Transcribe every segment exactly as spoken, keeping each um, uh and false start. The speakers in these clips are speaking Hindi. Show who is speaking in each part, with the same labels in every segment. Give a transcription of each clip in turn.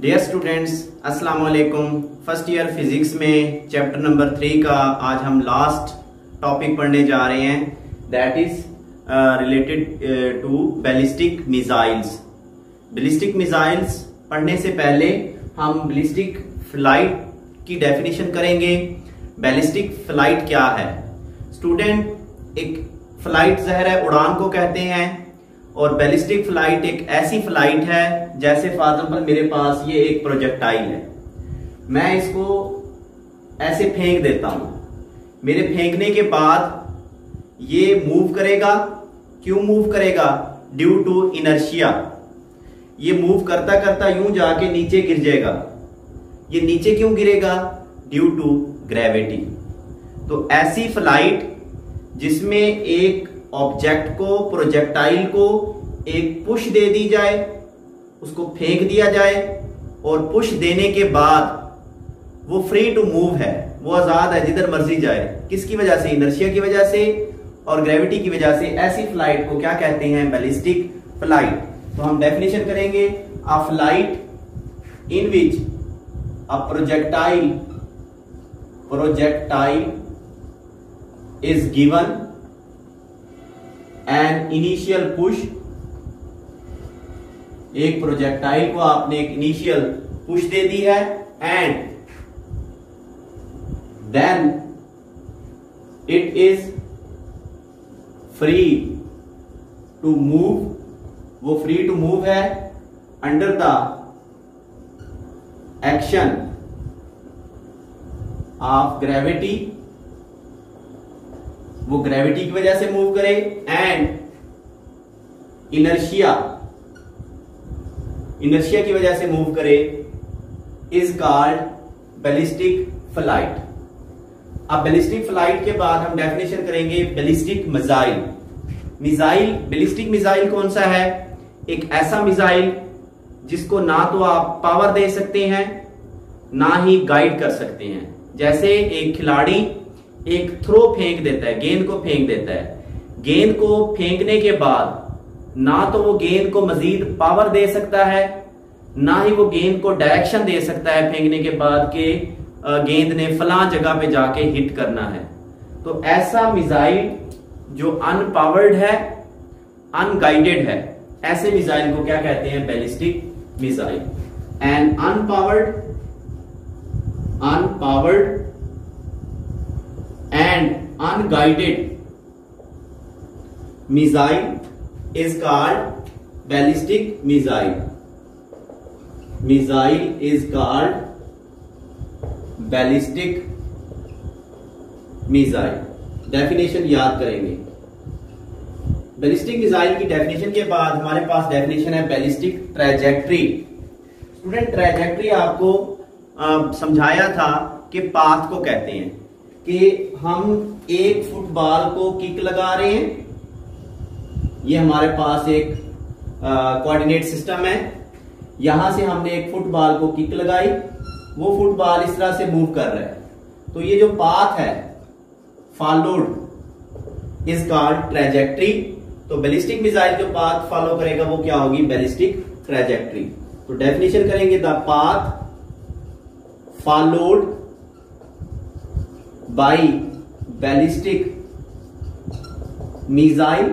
Speaker 1: डियर स्टूडेंट्स, अस्सलाम वालेकुम। फर्स्ट ईयर फिजिक्स में चैप्टर नंबर थ्री का आज हम लास्ट टॉपिक पढ़ने जा रहे हैं, that is related to ballistic missiles. Ballistic missiles पढ़ने से पहले हम बैलिस्टिक फ्लाइट की डेफिनेशन करेंगे। बैलिस्टिक फ्लाइट क्या है स्टूडेंट? एक फ्लाइट ज़हर है, उड़ान को कहते हैं, और बैलिस्टिक फ्लाइट एक ऐसी फ्लाइट है जैसे फॉर एग्जांपल मेरे पास ये एक प्रोजेक्टाइल है, मैं इसको ऐसे फेंक देता हूं। मेरे फेंकने के बाद ये मूव करेगा। क्यों मूव करेगा? Due to inertia. ये मूव करता करता यूं जाके नीचे गिर जाएगा। ये नीचे क्यों गिरेगा? Due to gravity. तो ऐसी फ्लाइट जिसमें एक ऑब्जेक्ट को, प्रोजेक्टाइल को एक पुश दे दी जाए, उसको फेंक दिया जाए, और पुश देने के बाद वो फ्री टू मूव है, वो आजाद है, जिधर मर्जी जाए। किसकी वजह से? इनर्शिया की वजह से और ग्रेविटी की वजह से। ऐसी फ्लाइट को क्या कहते हैं? Ballistic flight. तो हम डेफिनेशन करेंगे, a flight in which a projectile projectile is given an initial push. एक प्रोजेक्टाइल को आपने एक इनिशियल पुश दे दी है, and then it is free to move. वो फ्री टू मूव है under the action of gravity. वो ग्रेविटी की वजह से मूव करे, एंड इनर्शिया इनर्शिया की वजह से मूव करे, इज कॉल्ड बैलिस्टिक फ्लाइट। अब बैलिस्टिक फ्लाइट के बाद हम डेफिनेशन करेंगे ballistic missile. Missile ballistic missile कौन सा है? एक ऐसा मिसाइल जिसको ना तो आप पावर दे सकते हैं, ना ही गाइड कर सकते हैं। जैसे एक खिलाड़ी एक थ्रो फेंक देता है, गेंद को फेंक देता है। गेंद को फेंकने के बाद ना तो वो गेंद को मजीद पावर दे सकता है, ना ही वो गेंद को डायरेक्शन दे सकता है फेंकने के बाद के गेंद ने फलां जगह पे जाके हिट करना है। तो ऐसा मिसाइल जो अनपावर्ड है, अनगाइडेड है, ऐसे मिसाइल को क्या कहते हैं? Ballistic missile. And unpowered unpowered and unguided missile is called ballistic missile. Missile is called ballistic missile. Definition याद करेंगे। बैलिस्टिक मिसाइल की डेफिनेशन के बाद हमारे पास डेफिनेशन है बैलिस्टिक ट्रैजेक्टरी। स्टूडेंट, ट्रैजेक्टरी आपको आ, समझाया था कि पाथ को कहते हैं कि हम एक फुटबॉल को किक लगा रहे हैं। ये हमारे पास एक कोऑर्डिनेट सिस्टम है। यहां से हमने एक फुटबॉल को किक लगाई, वो फुटबॉल इस तरह से मूव कर रहा है। तो ये जो पाथ है फॉलोड इज कॉल्ड ट्रैजेक्टरी। तो बैलिस्टिक मिसाइल जो पाथ फॉलो करेगा वो क्या होगी? Ballistic trajectory. तो डेफिनेशन करेंगे, the path followed by ballistic missile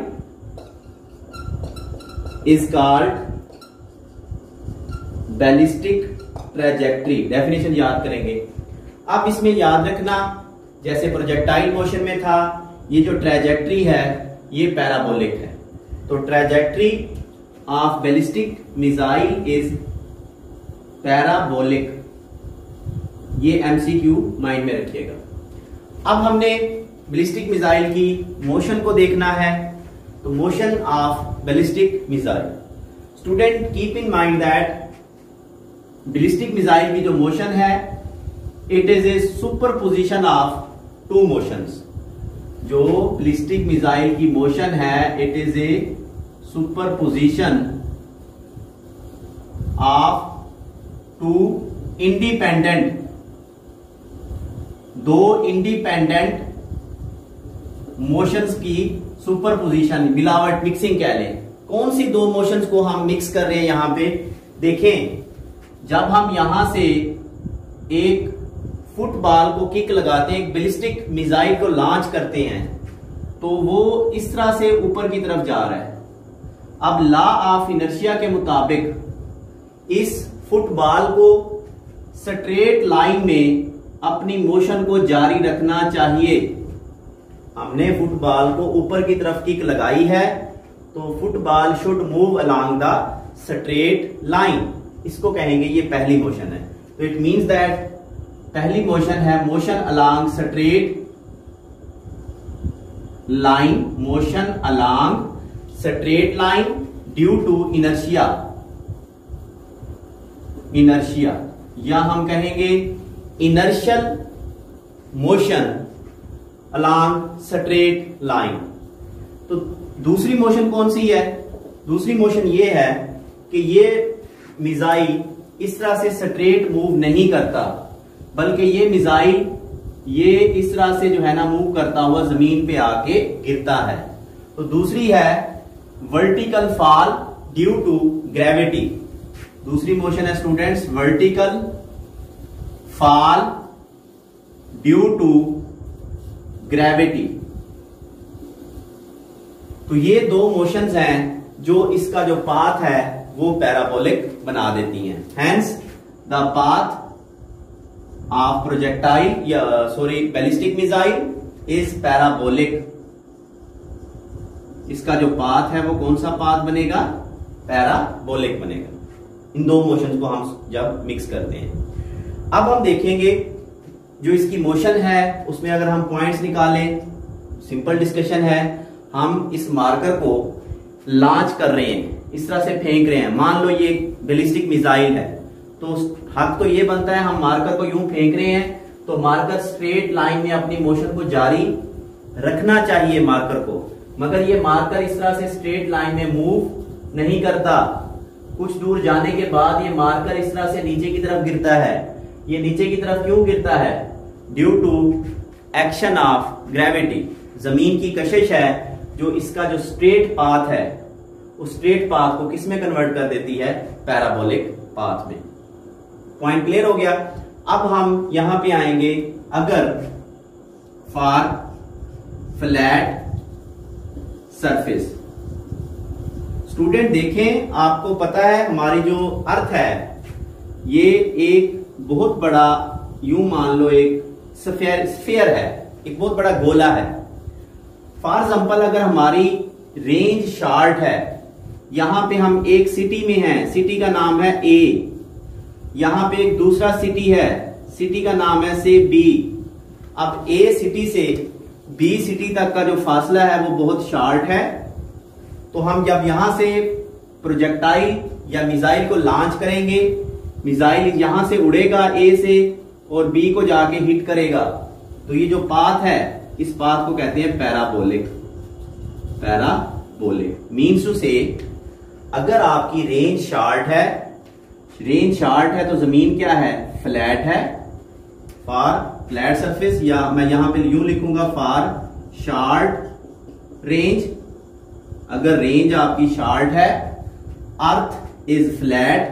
Speaker 1: is called ballistic trajectory। Definition याद करेंगे। अब इसमें याद रखना, जैसे प्रोजेक्टाइल मोशन में था, ये जो ट्रैजेक्टरी है ये पैराबोलिक है। तो trajectory of ballistic missile is parabolic. ये एमसीक्यू माइंड में रखिएगा। अब हमने बैलिस्टिक मिसाइल की मोशन को देखना है। तो motion of ballistic missile, student keep in mind that ballistic missile की जो मोशन है, it is a superposition of two motions. जो बैलिस्टिक मिसाइल की मोशन है, it is a superposition of two independent दो इंडिपेंडेंट मोशंस की सुपरपोजिशन, मिलावट, मिक्सिंग कह लें। कौन सी दो मोशंस को हम मिक्स कर रहे हैं यहां पे? देखें, जब हम यहां से एक फुटबॉल को किक लगाते हैं, एक बैलिस्टिक मिसाइल को लॉन्च करते हैं, तो वो इस तरह से ऊपर की तरफ जा रहा है। अब लॉ ऑफ इनर्शिया के मुताबिक इस फुटबॉल को स्ट्रेट लाइन में अपनी मोशन को जारी रखना चाहिए। हमने फुटबॉल को ऊपर की तरफ किक लगाई है, तो football should move along the straight line. इसको कहेंगे ये पहली मोशन है। तो इट मींस दैट पहली मोशन है motion along straight line, motion along straight line due to inertia. Inertia या हम कहेंगे inertial motion along straight line. तो दूसरी मोशन कौन सी है? दूसरी मोशन ये है कि ये मिसाइल इस तरह से स्ट्रेट मूव नहीं करता, बल्कि ये मिसाइल ये इस तरह से जो है ना मूव करता हुआ जमीन पे आके गिरता है। तो दूसरी है vertical fall due to gravity. दूसरी मोशन है students vertical fall due to gravity. तो ये दो मोशंस हैं जो इसका जो पाथ है वो पैराबोलिक बना देती हैं। Hence the path of projectile या sorry ballistic missile is parabolic. इसका जो पाथ है वो कौन सा पाथ बनेगा? पैराबोलिक बनेगा। इन दो मोशंस को हम जब मिक्स करते हैं। अब हम देखेंगे जो इसकी मोशन है उसमें अगर हम पॉइंट्स निकालें, सिंपल डिस्कशन है। हम इस मार्कर को लॉन्च कर रहे हैं, इस तरह से फेंक रहे हैं। मान लो ये बैलिस्टिक मिसाइल है, तो हक तो ये बनता है हम मार्कर को यूं फेंक रहे हैं, तो मार्कर स्ट्रेट लाइन में अपनी मोशन को जारी रखना चाहिए मार्कर को। मगर ये मार्कर इस तरह से स्ट्रेट लाइन में मूव नहीं करता। कुछ दूर जाने के बाद ये मार्कर इस तरह से नीचे की तरफ गिरता है। ये नीचे की तरफ क्यों गिरता है? Due to action of gravity. जमीन की कशिश है जो इसका जो स्ट्रेट पाथ है उस स्ट्रेट पाथ को किस में कन्वर्ट कर देती है? पैराबोलिक पाथ में। पॉइंट क्लियर हो गया। अब हम यहां पे आएंगे, अगर फॉर फ्लैट सरफेस। स्टूडेंट देखें, आपको पता है हमारी जो अर्थ है ये एक बहुत बड़ा, यूं मान लो एक स्फीयर स्फीयर है, एक बहुत बड़ा गोला है। फॉर एग्जांपल अगर हमारी रेंज शार्ट है, यहां पे हम एक सिटी में हैं, सिटी का नाम है ए। यहां पे एक दूसरा सिटी है, सिटी का नाम है से बी। अब ए सिटी से बी सिटी तक का जो फासला है वो बहुत शार्ट है। तो हम जब यहां से प्रोजेक्टाइल या मिसाइल को लॉन्च करेंगे, मिसाइल यहां से उड़ेगा ए से और बी को जाके हिट करेगा। तो ये जो पाथ है इस पाथ को कहते हैं पैराबोलिक। पैराबोलिक मीन्स टू से अगर आपकी रेंज शार्ट है, रेंज शार्ट है तो जमीन क्या है? फ्लैट है। फॉर फ्लैट सरफेस, या मैं यहां पे यूं लिखूंगा फॉर शार्ट रेंज। अगर रेंज आपकी शार्ट है, अर्थ इज फ्लैट,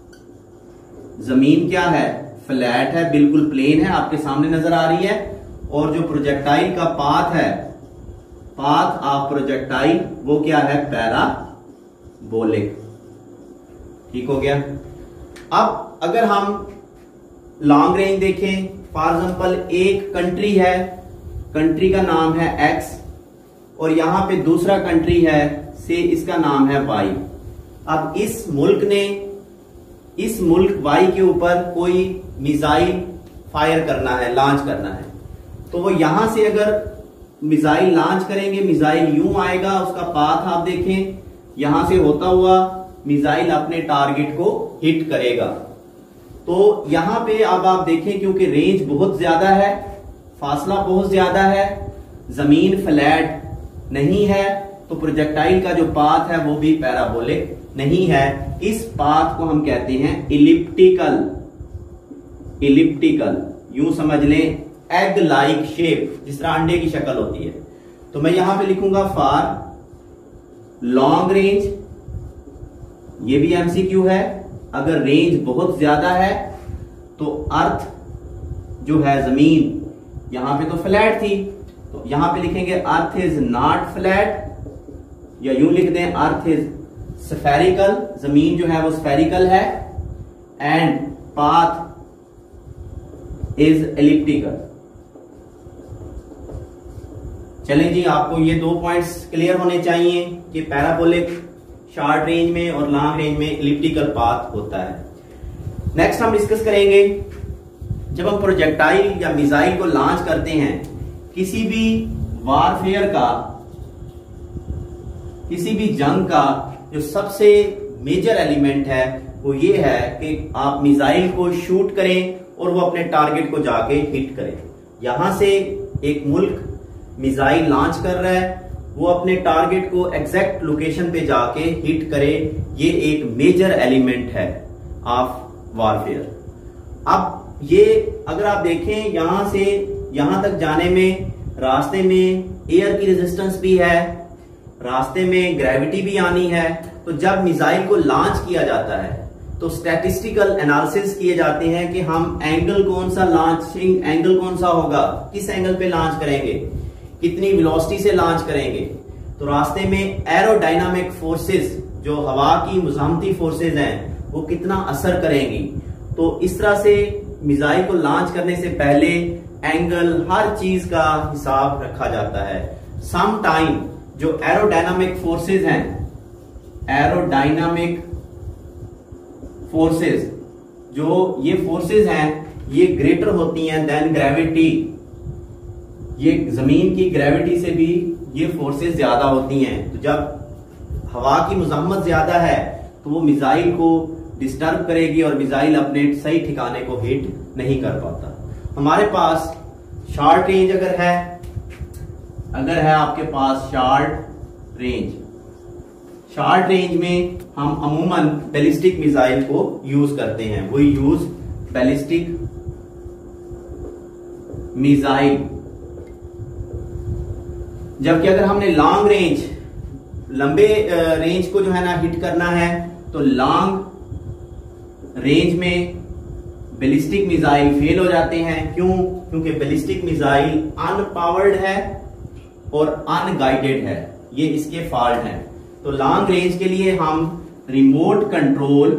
Speaker 1: जमीन क्या है? फ्लैट है, बिल्कुल प्लेन है, आपके सामने नजर आ रही है। और जो प्रोजेक्टाइल का पाथ है, पाथ ऑफ प्रोजेक्टाइल वो क्या है? पैराबोलिक। ठीक हो गया। अब अगर हम लॉन्ग रेंज देखें, फॉर एग्जांपल एक कंट्री है, कंट्री का नाम है एक्स और यहां पे दूसरा कंट्री है से इसका नाम है वाई। अब इस मुल्क ने इस मुल्क वाई के ऊपर कोई मिसाइल फायर करना है, लॉन्च करना है, तो वो यहां से अगर मिसाइल लॉन्च करेंगे, मिसाइल यूं आएगा, उसका पाथ आप देखें, यहां से होता हुआ मिसाइल अपने टारगेट को हिट करेगा। तो यहां पे अब आप देखें, क्योंकि रेंज बहुत ज्यादा है, फासला बहुत ज्यादा है, जमीन फ्लैट नहीं है, तो प्रोजेक्टाइल का जो पाथ है वो भी पैराबोलिक नहीं है। इस पाथ को हम कहते हैं इलिप्टिकल। इलिप्टिकल यूं समझ लें एग लाइक शेप, जिस तरह अंडे की शक्ल होती है। तो मैं यहां पे लिखूंगा फॉर लॉन्ग रेंज, ये भी एमसीक्यू है, अगर रेंज बहुत ज्यादा है तो अर्थ जो है जमीन यहां पे तो फ्लैट थी, तो यहां पे लिखेंगे अर्थ इज नॉट फ्लैट, या यूं लिख दें अर्थ इज स्फेरिकल, जमीन जो है वो स्फेरिकल है, एंड पाथ इज एलिप्टिकल। चलें जी, आपको ये दो पॉइंट्स क्लियर होने चाहिए कि पैराबोलिक शॉर्ट रेंज में और लॉन्ग रेंज में एलिप्टिकल पाथ होता है। नेक्स्ट हम डिस्कस करेंगे, जब हम प्रोजेक्टाइल या मिसाइल को लॉन्च करते हैं, किसी भी वारफेयर का, किसी भी जंग का जो सबसे मेजर एलिमेंट है वो ये है कि आप मिसाइल को शूट करें और वो अपने टारगेट को जाके हिट करें। यहां से एक मुल्क मिसाइल लॉन्च कर रहा है, वो अपने टारगेट को एग्जैक्ट लोकेशन पे जाके हिट करे, ये एक मेजर एलिमेंट है ऑफ वारफेयर। अब ये अगर आप देखें, यहां से यहां तक जाने में रास्ते में एयर की रेजिस्टेंस भी है, रास्ते में ग्रेविटी भी आनी है। तो जब मिसाइल को लॉन्च किया जाता है तो स्टैटिस्टिकल एनालिसिस किए जाते हैं कि हम एंगल कौन सा, लॉन्चिंग एंगल कौन सा होगा, किस एंगल पे लॉन्च करेंगे, कितनी वेलोसिटी से लॉन्च करेंगे। तो रास्ते में एरोडायनामिक फोर्सेस, जो हवा की मुजाहमती फोर्सेस हैं, वो कितना असर करेंगी। तो इस तरह से मिसाइल को लॉन्च करने से पहले एंगल, हर चीज का हिसाब रखा जाता है। सम टाइम जो एरोडायनामिक फोर्सेस हैं, एरोडायनामिक फोर्सेस, जो ये फोर्सेस हैं, ये ग्रेटर होती हैं देन ग्रेविटी। ये जमीन की ग्रेविटी से भी ये फोर्सेस ज्यादा होती हैं। तो जब हवा की मुजाहमत ज्यादा है तो वो मिसाइल को डिस्टर्ब करेगी और मिसाइल अपने सही ठिकाने को हिट नहीं कर पाता। हमारे पास शॉर्ट रेंज अगर है, अगर है आपके पास शॉर्ट रेंज, शॉर्ट रेंज में हम अमूमन बैलिस्टिक मिसाइल को यूज करते हैं। We use ballistic missile. जबकि अगर हमने लॉन्ग रेंज, लंबे रेंज को जो है ना हिट करना है, तो लॉन्ग रेंज में बैलिस्टिक मिसाइल फेल हो जाते हैं। क्यों? क्योंकि बैलिस्टिक मिसाइल अनपावर्ड है और अनगाइडेड है, ये इसके फॉल्ट हैं। तो लॉन्ग रेंज के लिए हम remote control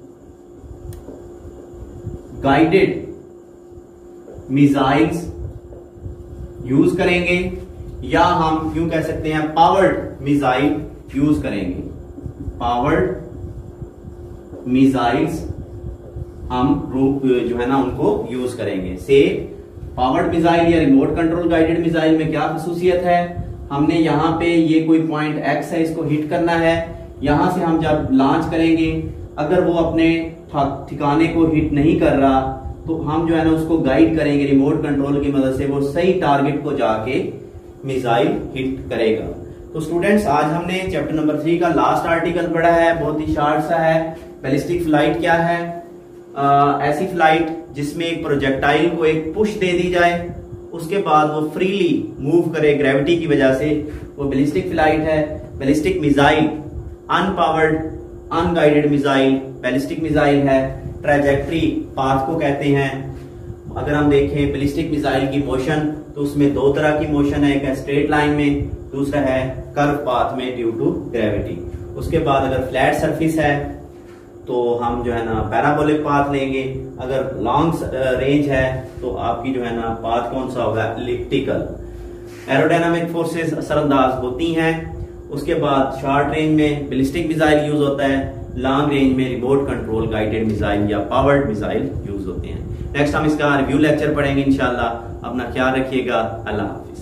Speaker 1: guided missiles use करेंगे, या हम यूं कह सकते हैं पावर्ड मिसाइल यूज करेंगे। पावर्ड मिसाइल्स हम जो है ना उनको यूज करेंगे। से पावर्ड मिसाइल या रिमोट कंट्रोल गाइडेड मिसाइल में क्या खसूसियत है, हमने यहाँ पे ये कोई पॉइंट एक्स है, इसको हिट करना है। यहां से हम जब लॉन्च करेंगे, अगर वो अपने ठिकाने को हिट नहीं कर रहा तो हम जो है ना उसको गाइड करेंगे रिमोट कंट्रोल की मदद से, वो सही टारगेट को जाके मिसाइल हिट करेगा। तो स्टूडेंट्स, आज हमने चैप्टर नंबर थ्री का लास्ट आर्टिकल पढ़ा है, बहुत ही शॉर्ट सा है। बैलिस्टिक फ्लाइट क्या है? आ, ऐसी फ्लाइट जिसमें एक प्रोजेक्टाइल को एक पुश दे दी जाए, उसके बाद वो फ्रीली मूव करे ग्रेविटी की वजह से, वो बैलिस्टिक फ्लाइट है। Ballistic missile unpowered unguided missile ballistic missile है। ट्रैजेक्टरी पाथ को कहते हैं। अगर हम देखें बैलिस्टिक मिसाइल की मोशन, तो उसमें दो तरह की मोशन है, एक है स्ट्रेट लाइन में, दूसरा है कर्व पाथ में ड्यू टू ग्रेविटी। उसके बाद अगर फ्लैट सरफेस है तो हम जो है ना पैराबोलिक पाथ लेंगे। अगर लॉन्ग रेंज है तो आपकी जो है ना पाथ कौन सा होगा? एलिप्टिकल। एरोडायनामिक फोर्सेस असरअंदाज होती हैं। उसके बाद शॉर्ट रेंज में बैलिस्टिक मिसाइल यूज होता है, लॉन्ग रेंज में रिमोट कंट्रोल गाइडेड मिसाइल या पावर्ड मिसाइल यूज होते हैं। नेक्स्ट हम इसका रिव्यू लेक्चर पढ़ेंगे इंशाल्लाह। अपना ख्याल रखिएगा। अल्लाह हाफिज।